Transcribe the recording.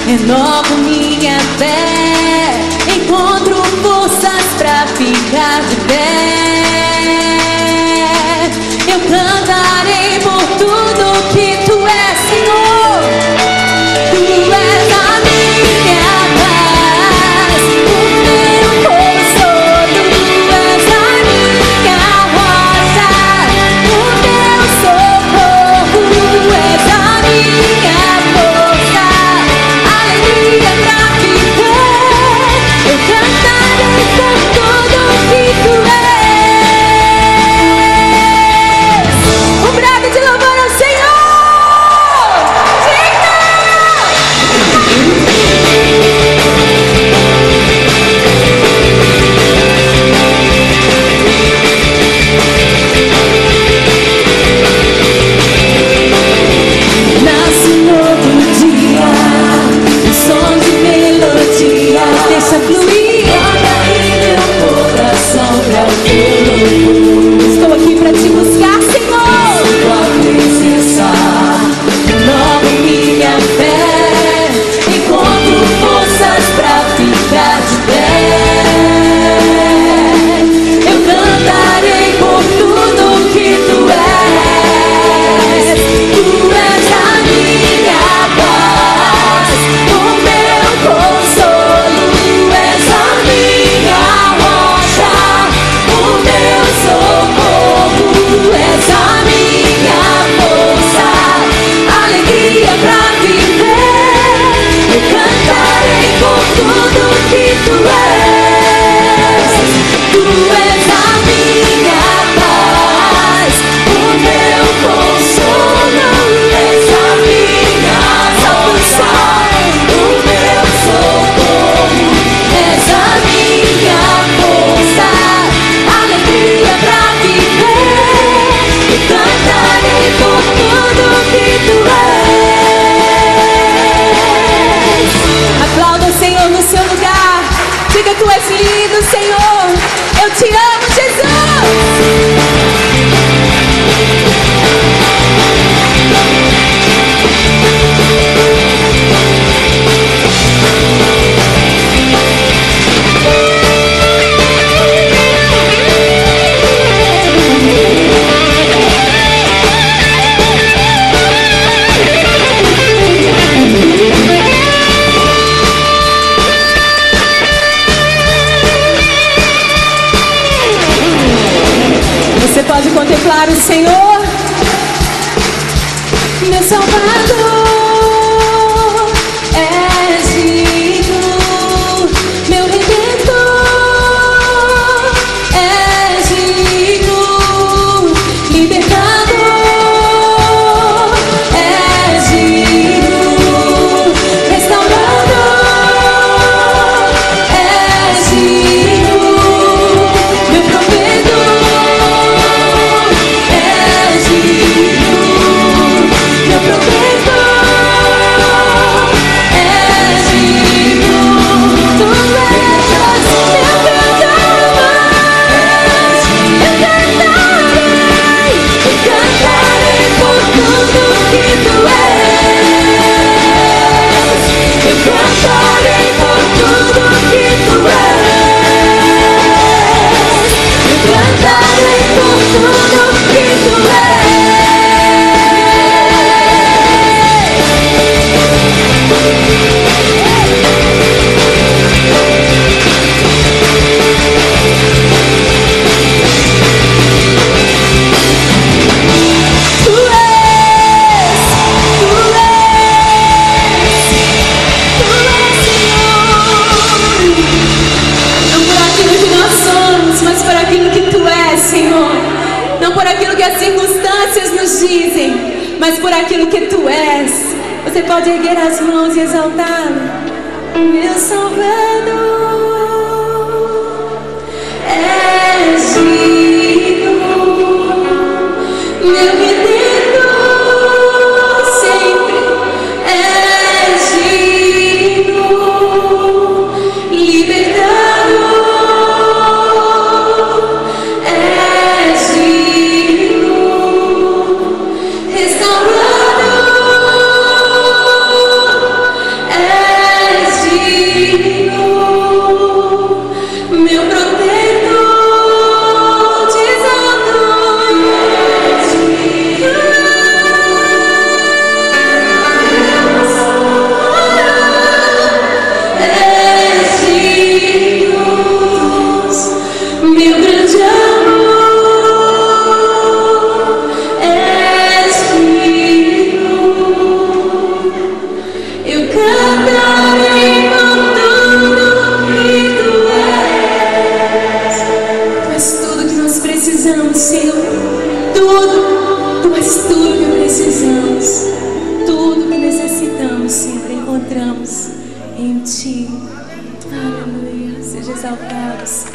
renovo minha fé, encontro forças pra ficar de pé. Eu cantarei por tudo que tu és, Senhor. Tu és a minha paz, o meu consolo. Tu és a minha rocha, o meu socorro. Tu és a minha força, alegria pra viver. Eu cantarei por tudo que tu és. Um brado de louvor ao Senhor. Nasce um novo dia, um som de melodia, deixa fluir meu coração pra teu louvor. Estou aqui pra te buscar, Senhor. Sua presença renova minha fé, encontro forças pra ficar de pé. Eu cantarei por tudo que tu és. Tu és a minha paz, o meu consolo. Tu és a minha rocha, o meu socorro. Tu és a minha força, alegria pra viver. Eu cantarei por tudo que tu és. Tu és a minha paz, o meu consolo. És a minha força, o meu socorro. És a minha força, alegria pra viver. Eu cantarei por tudo que tu és. Aplauda o Senhor no seu lugar. Diga: tu és lindo, Senhor. Eu te amo, Jesus. Você pode contemplar o Senhor, meu Salvador. És digno, meu Redentor. És digno, libertador. És digno, restaurador. És digno, meu provedor. És digno, meu provedor. És digno, tu és meu cantarei. Eu cantarei por tudo que tu és. Eu cantarei por tudo que tu és. Eu cantarei por tudo que tu as circunstâncias nos dizem, mas por aquilo que tu és. Você pode erguer as mãos e exaltá-lo. Meu Salvador, és digno, meu Redentor, sempre és digno, libertador, és digno, restaurador, és encontramos em Ti. Aleluia. Seja exaltado.